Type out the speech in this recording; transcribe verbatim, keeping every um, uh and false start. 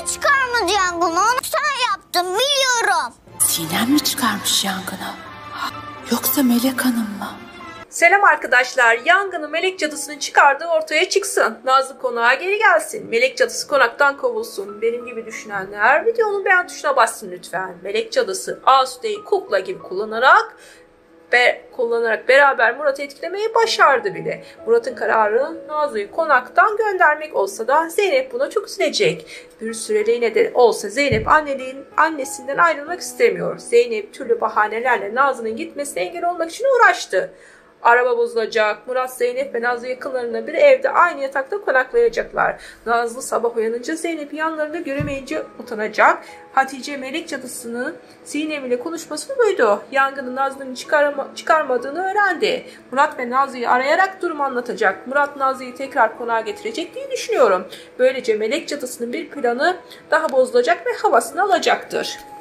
çıkarmadı yangını? Onu sen yaptın biliyorum. Sinem mi çıkarmış yangını? Yoksa Melek Hanım mı? Selam arkadaşlar. Yangını Melek Cadısı'nın çıkardığı ortaya çıksın. Nazlı konağa geri gelsin. Melek Cadısı konaktan kovulsun. Benim gibi düşünenler videonun beğen tuşuna bassın lütfen. Melek Cadısı Asude'yi kukla gibi kullanarak Be kullanarak beraber Murat'ı etkilemeyi başardı bile. Murat'ın kararı Nazlı'yı konaktan göndermek olsa da Zeynep buna çok üzülecek. Bir süreliğine de olsa Zeynep anneliğin annesinden ayrılmak istemiyor. Zeynep türlü bahanelerle Nazlı'nın gitmesine engel olmak için uğraştı. Araba bozulacak. Murat, Zeynep ve Nazlı yakınlarında bir evde aynı yatakta konaklayacaklar. Nazlı sabah uyanınca Zeynep'i yanlarında göremeyince utanacak. Hatice Melek Cadısı'nın Sinem ile konuşmasını duydu. Yangının Nazlı'nın çıkarmadığını öğrendi. Murat ve Nazlı'yı arayarak durumu anlatacak. Murat Nazlı'yı tekrar konağa getirecek diye düşünüyorum. Böylece Melek Cadısı'nın bir planı daha bozulacak ve havasını alacaktır.